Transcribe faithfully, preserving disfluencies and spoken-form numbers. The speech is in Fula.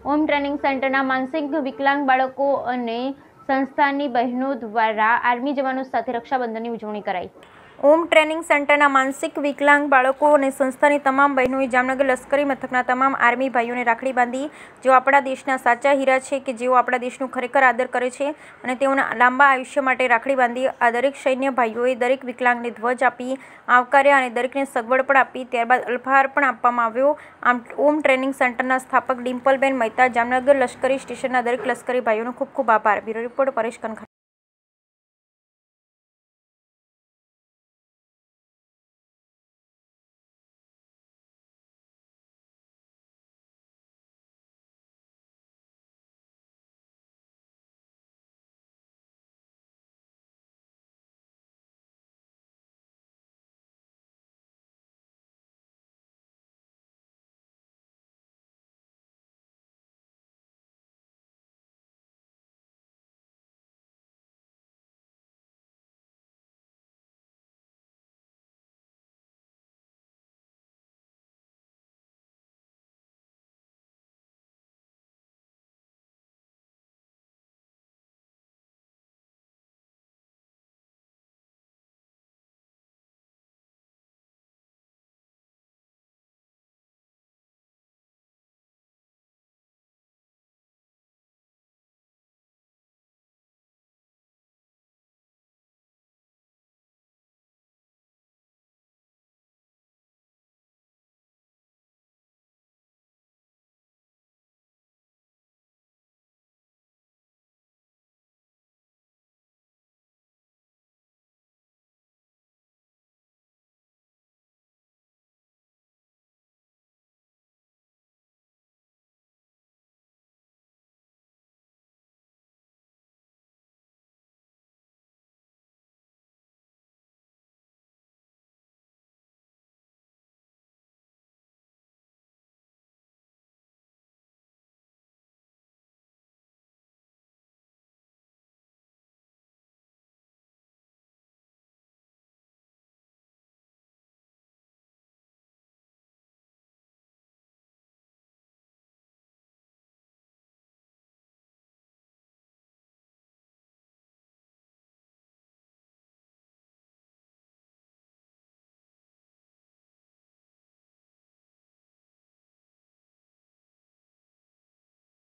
ઓમ ટ્રેનિંગ સેન્ટરના માનસિક વિકલાંગ બાળકો અને સંસ્થાની બહેનો દ્વારા આર્મી જવાનો સાથે રક્ષાબંધનની ઉજવણી કરાઈ। ઓમ ટ્રેનિંગ સેન્ટરના માનસિક વિકલાંગ બાળકો અને સંસ્થાની તમામ બહેનોએ જામનગર લશ્કરી મથકના તમામ આર્મી ભાઈઓને રાખડી બાંધી, જેઓ આપણા દેશના સાચા હીરા છે કે જેઓ આપણા દેશનું ખરેખર આદર કરે છે અને તેઓના લાંબા આયુષ્ય માટે રાખડી બાંધી। આ દરેક સૈન્ય ભાઈઓએ દરેક વિકલાંગને ધ્વજ આપી આવકાર્યા અને દરેકને સગવડ પણ આપી, ત્યારબાદ અલ્પહાર પણ આપવામાં આવ્યો। આમ ઓમ ટ્રેનિંગ સેન્ટરના સ્થાપક ડિમ્પલબેન મહેતા, જામનગર લશ્કરી સ્ટેશનના દરેક લશ્કરી ભાઈઓનો ખૂબ ખૂબ આભાર। બ્યુરો રિપોર્ટ પરેશ કનખા।